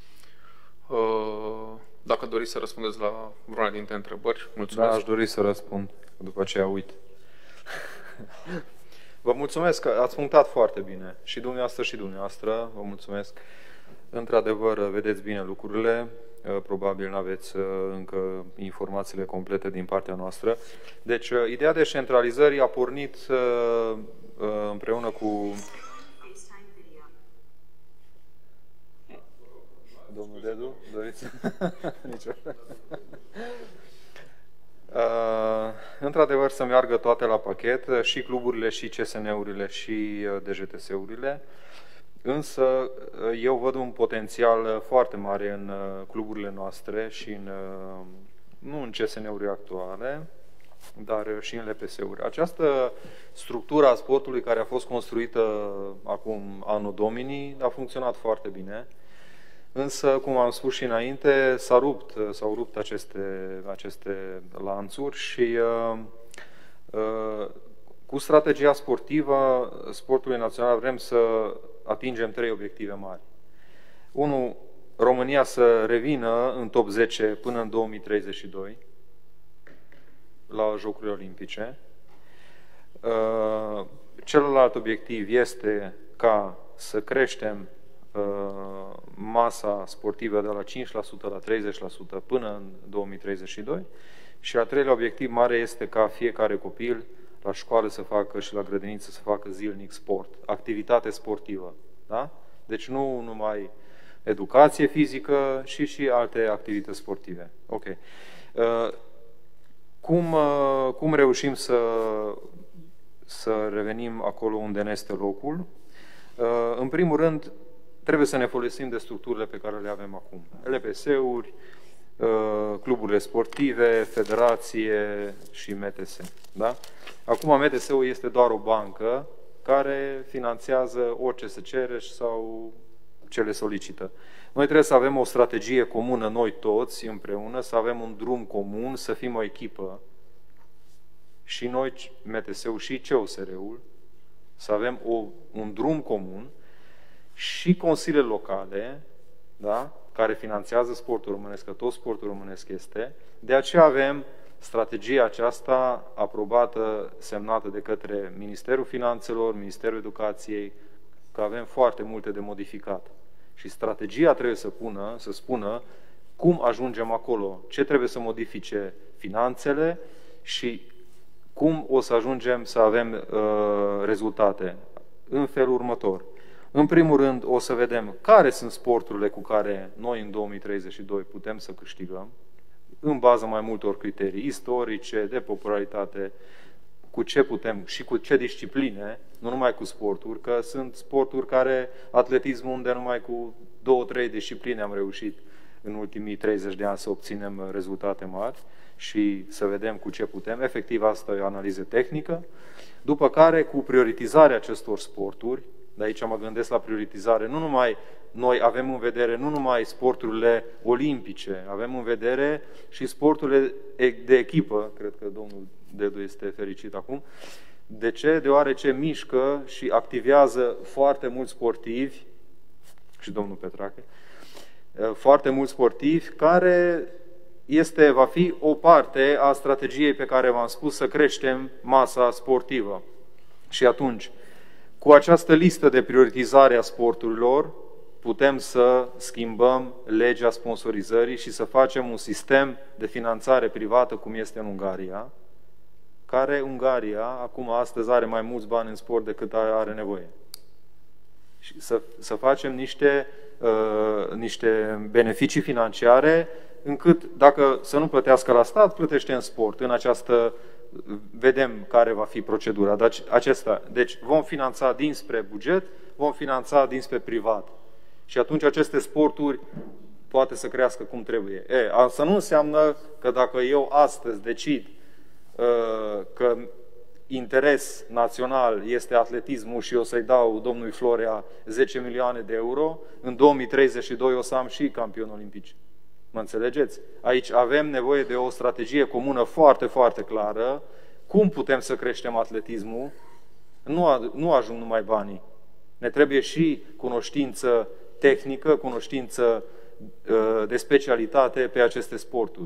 Dacă doriți să răspundeți la vreuna dintre întrebări, mulțumesc. Da, aș dori să răspund, după aceea uit. Vă mulțumesc că ați punctat foarte bine, și dumneavoastră și dumneavoastră, vă mulțumesc. Într-adevăr, vedeți bine lucrurile, probabil nu aveți încă informațiile complete din partea noastră. Deci, ideea descentralizării a pornit împreună cu... Domnul Dedu, doriți? Nicio. Uh, într-adevăr să meargă toate la pachet, și cluburile, și C S N-urile, și D J T S-urile, însă eu văd un potențial foarte mare în cluburile noastre și în, nu în C S N-uri actuale, dar și în L P S-uri. Această structură a sportului care a fost construită acum anul Domini a funcționat foarte bine. Însă, cum am spus și înainte, s-a rupt, s-au rupt aceste, aceste lanțuri și uh, uh, cu strategia sportivă, sportului național, vrem să atingem trei obiective mari. Unu, România să revină în top zece până în două mii treizeci și doi la Jocurile Olimpice. Uh, celălalt obiectiv este ca să creștem masa sportivă de la cinci la sută la treizeci la sută până în două mii treizeci și doi și al treilea obiectiv mare este ca fiecare copil la școală să facă și la grădiniță să facă zilnic sport, activitate sportivă. Da? Deci nu numai educație fizică, ci și alte activități sportive. Ok. Cum, cum reușim să, să revenim acolo unde ne este locul? În primul rând, trebuie să ne folosim de structurile pe care le avem acum. L P S-uri, cluburile sportive, federație și M T S. Da? Acum M T S-ul este doar o bancă care finanțează orice se cere sau ce le solicită. Noi trebuie să avem o strategie comună, noi toți împreună, să avem un drum comun, să fim o echipă, și noi, M T S-ul și C O S R-ul, să avem o, un drum comun, și consiliile locale, da, care finanțează sportul românesc, că tot sportul românesc este. De aceea avem strategia aceasta aprobată, semnată de către Ministerul Finanțelor, Ministerul Educației, că avem foarte multe de modificat. Și strategia trebuie să pună, să spună cum ajungem acolo, ce trebuie să modifice finanțele și cum o să ajungem să avem uh, rezultate. În felul următor. În primul rând, o să vedem care sunt sporturile cu care noi în două mii treizeci și doi putem să câștigăm, în baza mai multor criterii istorice, de popularitate, cu ce putem și cu ce discipline, nu numai cu sporturi, că sunt sporturi care, atletismul, unde numai cu două, trei discipline am reușit în ultimii treizeci de ani să obținem rezultate mari și să vedem cu ce putem. Efectiv, asta e o analiză tehnică. După care, cu prioritizarea acestor sporturi, de aici mă gândesc la prioritizare, nu numai noi avem în vedere nu numai sporturile olimpice, avem în vedere și sporturile de echipă, cred că domnul Dedu este fericit acum. De ce? Deoarece mișcă și activează foarte mulți sportivi, și domnul Petrache, foarte mulți sportivi, care este, va fi o parte a strategiei pe care v-am spus, să creștem masa sportivă. Și atunci, cu această listă de prioritizare a sporturilor, putem să schimbăm legea sponsorizării și să facem un sistem de finanțare privată, cum este în Ungaria, care Ungaria, acum, astăzi, are mai mulți bani în sport decât are nevoie. Și să, să facem niște, uh, niște beneficii financiare, încât, dacă să nu plătească la stat, plătește în sport. În această, vedem care va fi procedura. Deci, acesta, deci vom finanța dinspre buget, vom finanța dinspre privat. Și atunci aceste sporturi poate să crească cum trebuie. E, asta nu înseamnă că dacă eu astăzi decid uh, că interes național este atletismul și o să-i dau domnului Florea zece milioane de euro, în două mii treizeci și doi o să am și campioni olimpici. Mă înțelegeți? Aici avem nevoie de o strategie comună foarte, foarte clară. Cum putem să creștem atletismul? Nu, nu ajung numai banii. Ne trebuie și cunoștință tehnică, cunoștință uh, de specialitate pe aceste sporturi.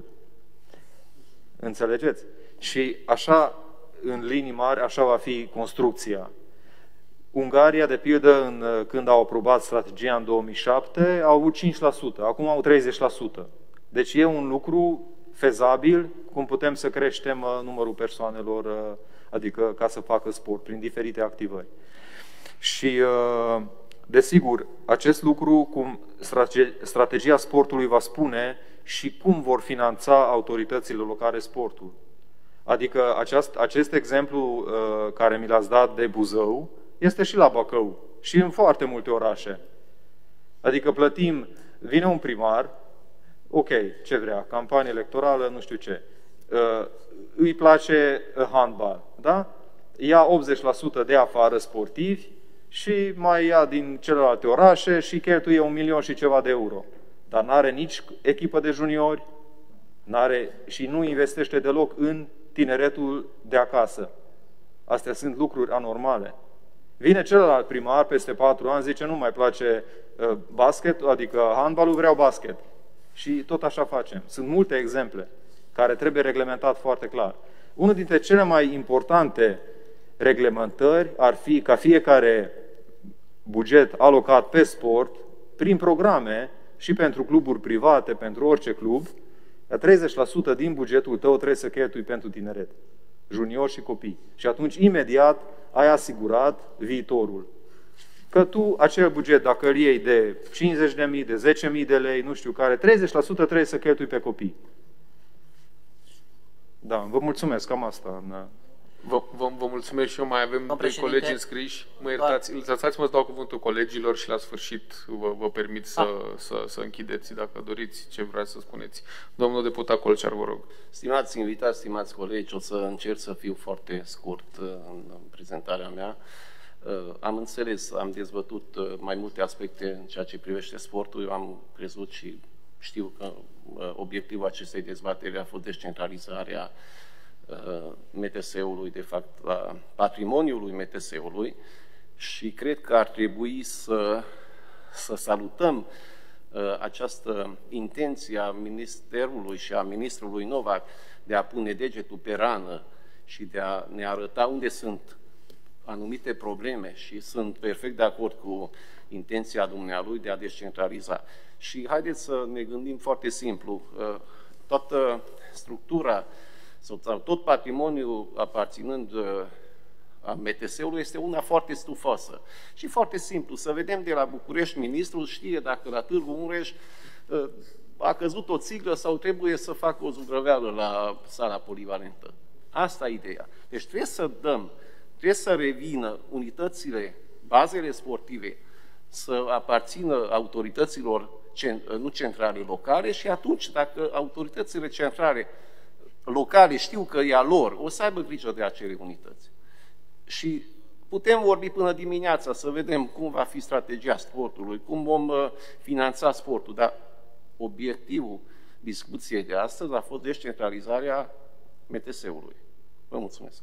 Înțelegeți? Și așa, în linii mari, așa va fi construcția. Ungaria, de pildă, în, când au aprobat strategia în două mii șapte, au avut cinci la sută, acum au treizeci la sută. Deci e un lucru fezabil, cum putem să creștem uh, numărul persoanelor, uh, adică ca să facă sport, prin diferite activări. Și, uh, desigur, acest lucru, cum strategia sportului va spune și cum vor finanța autoritățile locale sportul. Adică aceast, acest exemplu uh, care mi l-ați dat de Buzău, este și la Bacău și în foarte multe orașe. Adică plătim, vine un primar, ok, ce vrea, campanie electorală, nu știu ce, uh, îi place handbal, da? Ia optzeci la sută de afară sportivi și mai ia din celelalte orașe și cheltuie un milion și ceva de euro. Dar n-are nici echipă de juniori, n-are și nu investește deloc în tineretul de acasă. Astea sunt lucruri anormale. Vine celălalt primar peste patru ani, zice, nu mai place uh, basket, adică handbalul, vreau basket. Și tot așa facem. Sunt multe exemple care trebuie reglementat foarte clar. Unul dintre cele mai importante reglementări ar fi ca fiecare buget alocat pe sport, prin programe și pentru cluburi private, pentru orice club, treizeci la sută din bugetul tău trebuie să cheltui pentru tineret, juniori și copii. Și atunci, imediat, ai asigurat viitorul. Că tu, acel buget, dacă îl iei de cincizeci de mii, de zece mii de lei, nu știu care, treizeci la sută trebuie să cheltui pe copii. Da, vă mulțumesc, cam asta. Vă, vă, vă mulțumesc și eu, mai avem trei colegi înscriși. Mă iertați, lăsați-mă să dau cuvântul colegilor și la sfârșit vă, vă permit să, ah. să, să închideți, dacă doriți, ce vreați să spuneți. Domnul deputat Colcear, vă rog. Stimați invitați, stimați colegi, o să încerc să fiu foarte scurt în prezentarea mea. Am înțeles, am dezbătut mai multe aspecte în ceea ce privește sportul. Eu am crezut și știu că obiectivul acestei dezbateri a fost descentralizarea M T S-ului, de fapt, a patrimoniului M T S-ului, și cred că ar trebui să, să salutăm această intenție a Ministerului și a Ministrului Novak de a pune degetul pe rană și de a ne arăta unde sunt anumite probleme, și sunt perfect de acord cu intenția dumnealui de a descentraliza. Și haideți să ne gândim foarte simplu. Toată structura sau tot patrimoniul aparținând a M T S-ului este una foarte stufoasă. Și foarte simplu, să vedem de la București, ministrul știe dacă la Târgu Mureș a căzut o țiglă sau trebuie să facă o zugrăveală la sala polivalentă. Asta e ideea. Deci trebuie să dăm, trebuie să revină unitățile, bazele sportive, să aparțină autorităților nu centrale locale și atunci, dacă autoritățile centrale locale știu că e a lor, o să aibă grijă de acele unități. Și putem vorbi până dimineața să vedem cum va fi strategia sportului, cum vom finanța sportul, dar obiectivul discuției de astăzi a fost descentralizarea M T S-ului. Vă mulțumesc.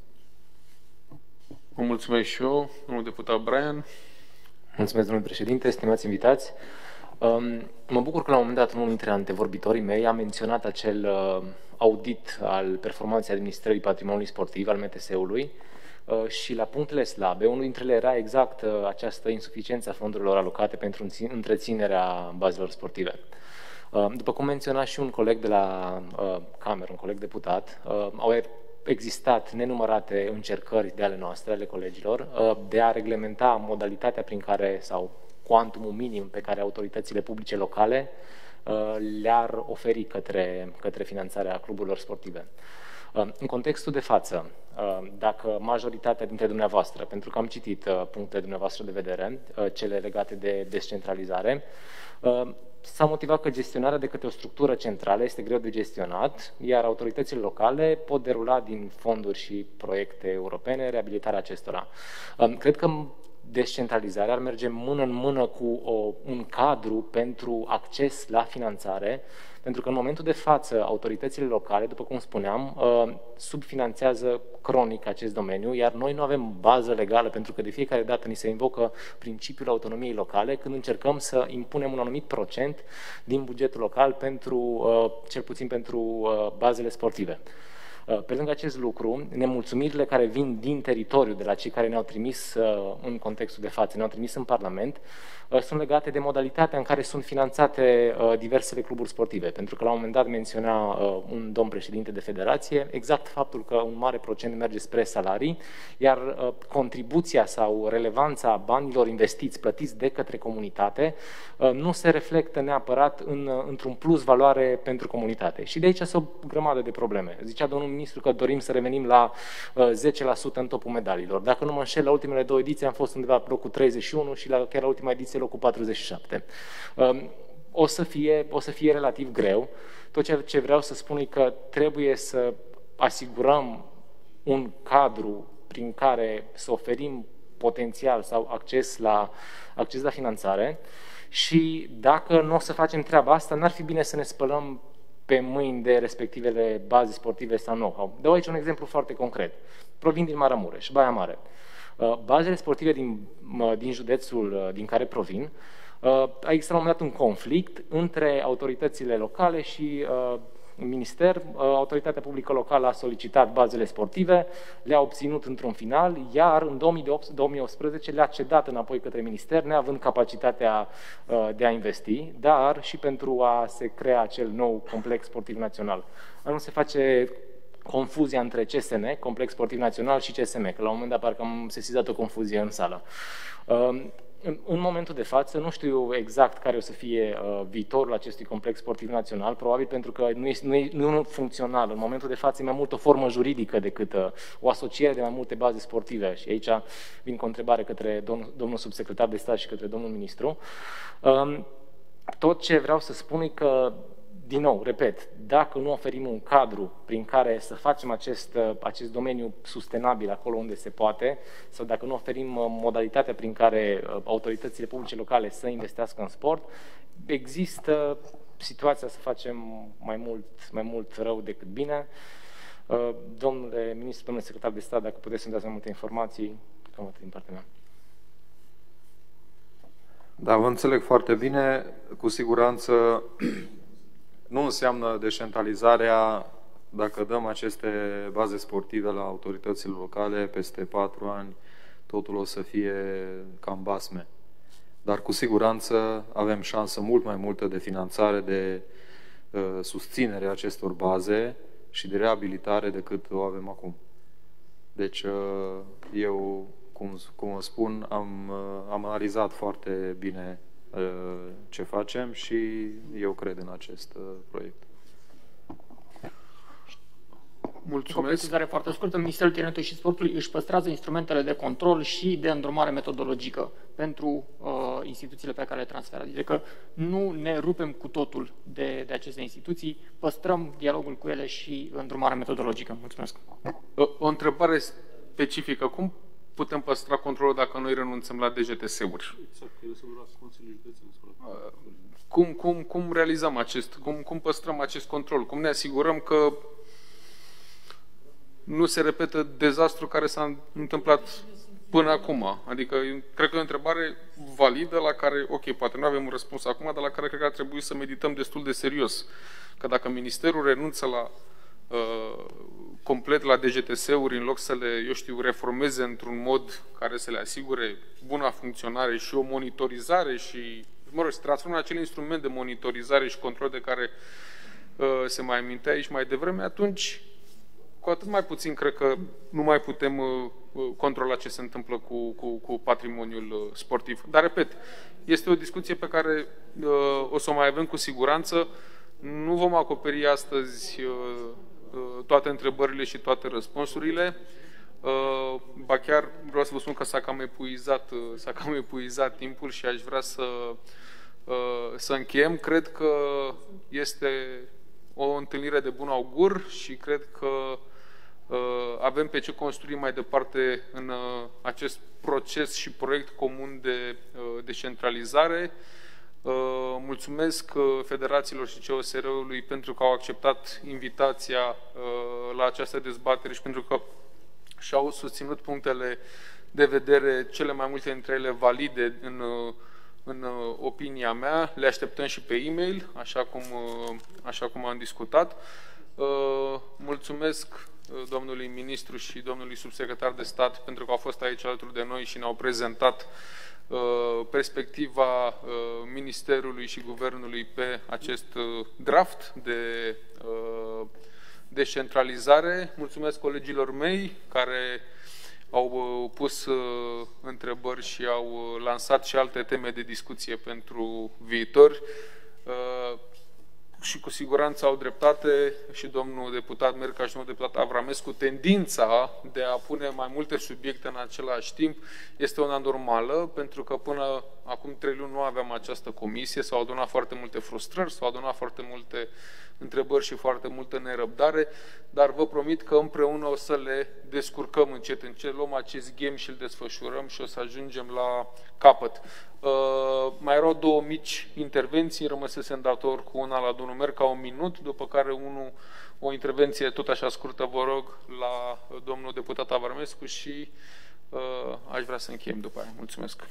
Vă mulțumesc și eu, domnul deputat Brian. Mulțumesc, domnule președinte, stimați invitați. Um, mă bucur că la un moment dat unul dintre antevorbitorii mei a menționat acel uh, audit al performanței administrării patrimoniului sportiv al M T S-ului uh, și la punctele slabe, unul dintre ele era exact uh, această insuficiență a fondurilor alocate pentru întreținerea bazelor sportive. Uh, după cum menționa și un coleg de la uh, Cameră, un coleg deputat, uh, au existat nenumărate încercări de ale noastre, ale colegilor, de a reglementa modalitatea prin care, sau cuantumul minim pe care autoritățile publice locale le-ar oferi către, către finanțarea cluburilor sportive. În contextul de față, dacă majoritatea dintre dumneavoastră, pentru că am citit punctele dumneavoastră de vedere, cele legate de descentralizare, s-a motivat că gestionarea de către o structură centrală este greu de gestionat, iar autoritățile locale pot derula din fonduri și proiecte europene reabilitarea acestora. Cred că descentralizarea ar merge mână în mână cu o, un cadru pentru acces la finanțare, pentru că în momentul de față autoritățile locale, după cum spuneam, subfinanțează cronic acest domeniu, iar noi nu avem bază legală, pentru că de fiecare dată ni se invocă principiul autonomiei locale când încercăm să impunem un anumit procent din bugetul local pentru, cel puțin pentru bazele sportive. Pe lângă acest lucru, nemulțumirile care vin din teritoriu, de la cei care ne-au trimis în contextul de față, ne-au trimis în Parlament, sunt legate de modalitatea în care sunt finanțate diversele cluburi sportive. Pentru că la un moment dat menționa un domn președinte de federație exact faptul că un mare procent merge spre salarii, iar contribuția sau relevanța banilor investiți, plătiți de către comunitate, nu se reflectă neapărat în, într-un plus valoare pentru comunitate. Și de aici sunt o grămadă de probleme. Zicea domnul ministru că dorim să revenim la zece la sută în topul medaliilor. Dacă nu mă înșel, la ultimele două ediții am fost undeva pe locul treizeci și unu și la, chiar la ultima ediție locul patruzeci și șapte. O să fie, o să fie relativ greu. Tot ce, ce vreau să spun e că trebuie să asigurăm un cadru prin care să oferim potențial sau acces la, acces la finanțare și dacă nu o să facem treaba asta, n-ar fi bine să ne spălăm pe mâini de respectivele baze sportive sau know-how. Dau aici un exemplu foarte concret. Provin din Maramureș, Baia Mare. Bazele sportive din, din județul din care provin, a existat la un moment dat un conflict între autoritățile locale și minister. Autoritatea publică locală a solicitat bazele sportive, le-a obținut într-un final, iar în două mii optsprezece le-a cedat înapoi către minister, neavând capacitatea de a investi, dar și pentru a se crea acel nou complex sportiv național. Nu se face confuzia între C S N, Complex Sportiv Național, și C S M, că la un moment dat parcă am sesizat o confuzie în sală. În momentul de față, nu știu exact care o să fie uh, viitorul acestui complex sportiv național, probabil pentru că nu este, nu e, nu e funcțional. În momentul de față e mai mult o formă juridică decât uh, o asociere de mai multe baze sportive. Și aici vin cu o întrebare către domnul, domnul subsecretar de stat și către domnul ministru. Uh, tot ce vreau să spun e că, din nou, repet, dacă nu oferim un cadru prin care să facem acest, acest domeniu sustenabil acolo unde se poate, sau dacă nu oferim modalitatea prin care autoritățile publice locale să investească în sport, există situația să facem mai mult, mai mult rău decât bine. Domnule ministru, domnule secretar de stat, dacă puteți să-mi dați mai multe informații, cam atât din partea mea. Da, vă înțeleg foarte bine. Cu siguranță nu înseamnă descentralizarea dacă dăm aceste baze sportive la autoritățile locale, peste patru ani totul o să fie cam basme. Dar cu siguranță avem șansă mult mai multă de finanțare, de uh, susținere a acestor baze și de reabilitare decât o avem acum. Deci uh, eu, cum, cum vă spun, am, uh, am analizat foarte bine ce facem și eu cred în acest proiect. Mulțumesc. O precizare foarte scurtă. Ministerul Tineretului și Sportului își păstrează instrumentele de control și de îndrumare metodologică pentru uh, instituțiile pe care le transferă. Adică nu ne rupem cu totul de, de aceste instituții, păstrăm dialogul cu ele și îndrumarea metodologică. Mulțumesc. O, o întrebare specifică. Cum putem păstra controlul dacă noi renunțăm la D G T S-uri? Exact, ele se vor Consiliul Județean. Cum, cum, cum realizăm acest, cum, cum păstrăm acest control? Cum ne asigurăm că nu se repetă dezastru care s-a întâmplat până acum? Adică, cred că e o întrebare validă la care, ok, poate nu avem un răspuns acum, dar la care cred că ar trebui să medităm destul de serios. Că dacă Ministerul renunță la uh, complet la D G T S-uri, în loc să le, eu știu, reformeze într-un mod care să le asigure buna funcționare și o monitorizare și, mă rog, se transformă în acel instrument de monitorizare și control de care uh, se mai amintea aici mai devreme, atunci cu atât mai puțin cred că nu mai putem uh, controla ce se întâmplă cu, cu, cu patrimoniul uh, sportiv. Dar, repet, este o discuție pe care uh, o să o mai avem cu siguranță. Nu vom acoperi astăzi uh, uh, toate întrebările și toate răspunsurile. Uh, ba chiar vreau să vă spun că s-a cam epuizat, uh, s-a cam epuizat timpul și aș vrea să, uh, să încheiem. Cred că este o întâlnire de bun augur și cred că uh, avem pe ce construi mai departe în uh, acest proces și proiect comun de uh, descentralizare. Uh, mulțumesc uh, federațiilor și C O S R-ului pentru că au acceptat invitația uh, la această dezbatere și pentru că și-au susținut punctele de vedere, cele mai multe dintre ele valide în, uh, în uh, opinia mea. Le așteptăm și pe e-mail, așa cum, uh, așa cum am discutat. Uh, mulțumesc domnului ministru și domnului subsecretar de stat pentru că au fost aici alături de noi și ne-au prezentat uh, perspectiva uh, Ministerului și Guvernului pe acest uh, draft de uh, descentralizare. Mulțumesc colegilor mei care au uh, pus uh, întrebări și au uh, lansat și alte teme de discuție pentru viitor. Uh, și cu siguranță au dreptate și domnul deputat Merca și domnul deputat Avramescu, tendința de a pune mai multe subiecte în același timp este una normală, pentru că până acum trei luni nu aveam această comisie, s-au adunat foarte multe frustrări, s-au adunat foarte multe întrebări și foarte multă nerăbdare, dar vă promit că împreună o să le descurcăm încet, încet, luăm acest game și îl desfășurăm și o să ajungem la capăt. Uh, mai erau două mici intervenții, rămăsesem dator cu una la domnul Merca, un minut, după care unul, o intervenție tot așa scurtă, vă rog, la domnul deputat Avramescu și uh, aș vrea să încheiem după aia. Mulțumesc.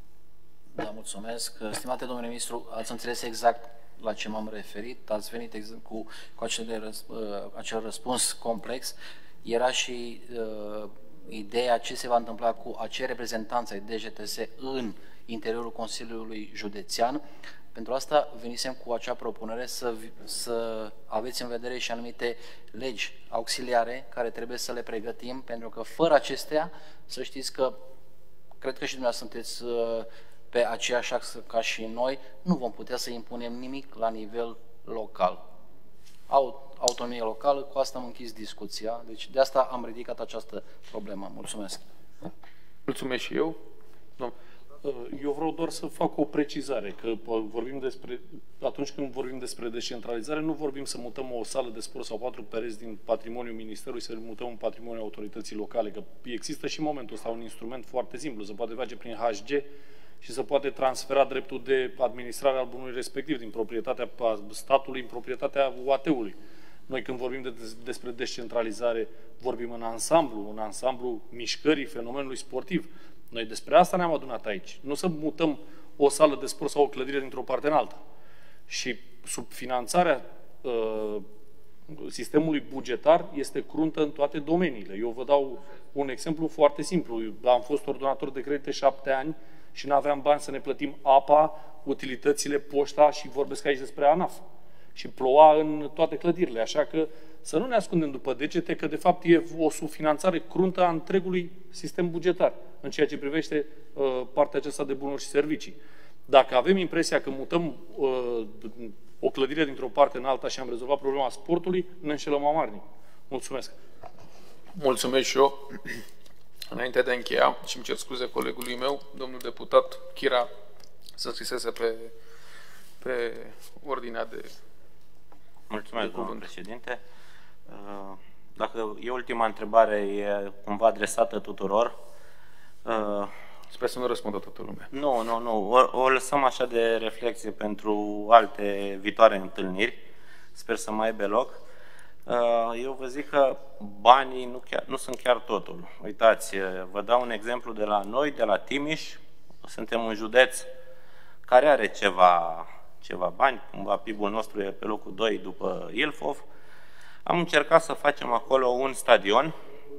Da, mulțumesc. Stimate domnule ministru, ați înțeles exact la ce m-am referit, ați venit exact cu, cu acel, uh, acel răspuns complex. Era și uh, ideea ce se va întâmpla cu acei reprezentanți ai D G T S în interiorul Consiliului Județean. Pentru asta venisem cu acea propunere să, să aveți în vedere și anumite legi auxiliare care trebuie să le pregătim, pentru că fără acestea, să știți că, cred că și dumneavoastră sunteți uh, pe aceeași axă ca și noi, nu vom putea să impunem nimic la nivel local. Autonomie locală, cu asta am închis discuția, deci de asta am ridicat această problemă. Mulțumesc. Mulțumesc și eu. Domn. Eu vreau doar să fac o precizare, că vorbim despre, atunci când vorbim despre descentralizare, nu vorbim să mutăm o sală de sport sau patru pereți din patrimoniul Ministerului, să mutăm în patrimoniul autorității locale, că există și în momentul ăsta un instrument foarte simplu, se poate face prin H G și se poate transfera dreptul de administrare al bunului respectiv din proprietatea statului în proprietatea U A T-ului. Noi când vorbim de, despre descentralizare, vorbim în ansamblu, în ansamblu mișcării fenomenului sportiv. Noi despre asta ne-am adunat aici. Nu să mutăm o sală de sport sau o clădire dintr-o parte în alta. Și subfinanțarea uh, sistemului bugetar este cruntă în toate domeniile. Eu vă dau un exemplu foarte simplu. Eu am fost ordonator de credite șapte ani și nu aveam bani să ne plătim apa, utilitățile, poșta și vorbesc aici despre ANAF. Și ploua în toate clădirile. Așa că să nu ne ascundem după degete că de fapt e o subfinanțare cruntă a întregului sistem bugetar în ceea ce privește uh, partea aceasta de bunuri și servicii. Dacă avem impresia că mutăm uh, o clădire dintr-o parte în alta și am rezolvat problema sportului, ne înșelăm amarnic. Mulțumesc. Mulțumesc și eu. Înainte de a încheia, și îmi cer scuze colegului meu, domnul deputat Chira, să scrisese pe, pe ordinea de Mulțumesc, de domnul președinte. Dacă e ultima întrebare, e cumva adresată tuturor. Sper să nu răspundă toată lumea. Nu, nu, nu. O, o lăsăm așa de reflexie pentru alte viitoare întâlniri. Sper să mai aibă loc. Eu vă zic că banii nu, chiar, nu sunt chiar totul. Uitați, vă dau un exemplu de la noi, de la Timiș. Suntem un județ care are ceva, ceva bani, cumva P I B-ul nostru e pe locul doi după Ilfov. Am încercat să facem acolo un stadion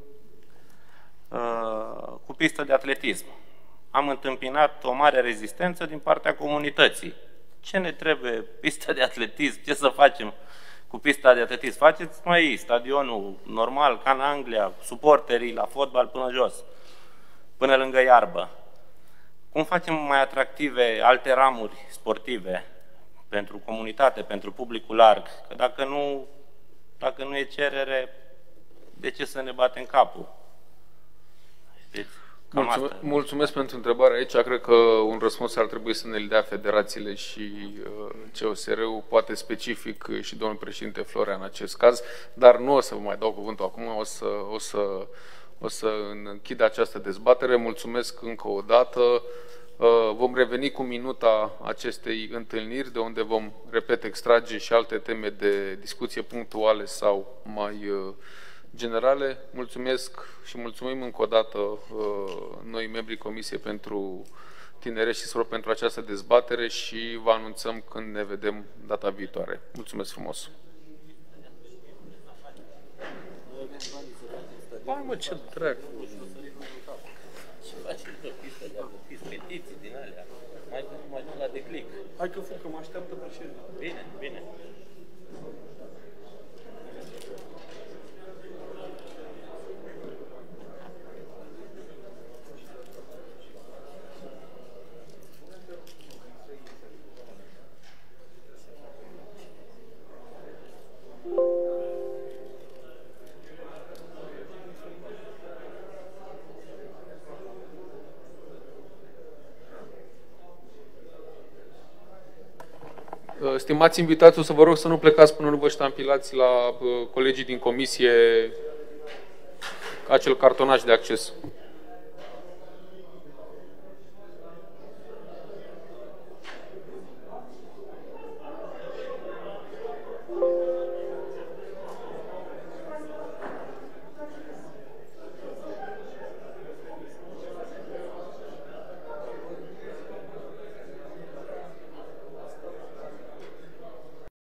uh, cu pistă de atletism. Am întâmpinat o mare rezistență din partea comunității. Ce ne trebuie pista de atletism? Ce să facem cu pista de atletism? Faceți mai stadionul normal, ca în Anglia, suporterii la fotbal până jos, până lângă iarbă. Cum facem mai atractive alte ramuri sportive pentru comunitate, pentru publicul larg? Că dacă nu, dacă nu e cerere, de ce să ne batem capul? Deci, Mulțumesc, mulțumesc pentru întrebarea aici. Cred că un răspuns ar trebui să ne-l dea federațiile și uh, C O S R-ul, poate specific și domnul președinte Florea în acest caz, dar nu o să vă mai dau cuvântul acum, o să, o să, o să închid această dezbatere. Mulțumesc încă o dată. Uh, vom reveni cu minuta acestei întâlniri, de unde vom, repet, extrage și alte teme de discuție punctuale sau mai uh, generale. Mulțumesc și mulțumim încă o dată uh, noi, membrii Comisiei pentru Tineret și Sport, pentru această dezbatere și vă anunțăm când ne vedem data viitoare. Mulțumesc frumos! Hai mă, ce dracu! Ce faci pe pistă de atletism, petiții din alea? Mai duc, mai duc la declic. Hai că fug, că mă așteaptă președinte. Bine, bine. Stimați invitați, o să vă rog să nu plecați până nu vă ștampilați la colegii din comisie acel cartonaj de acces.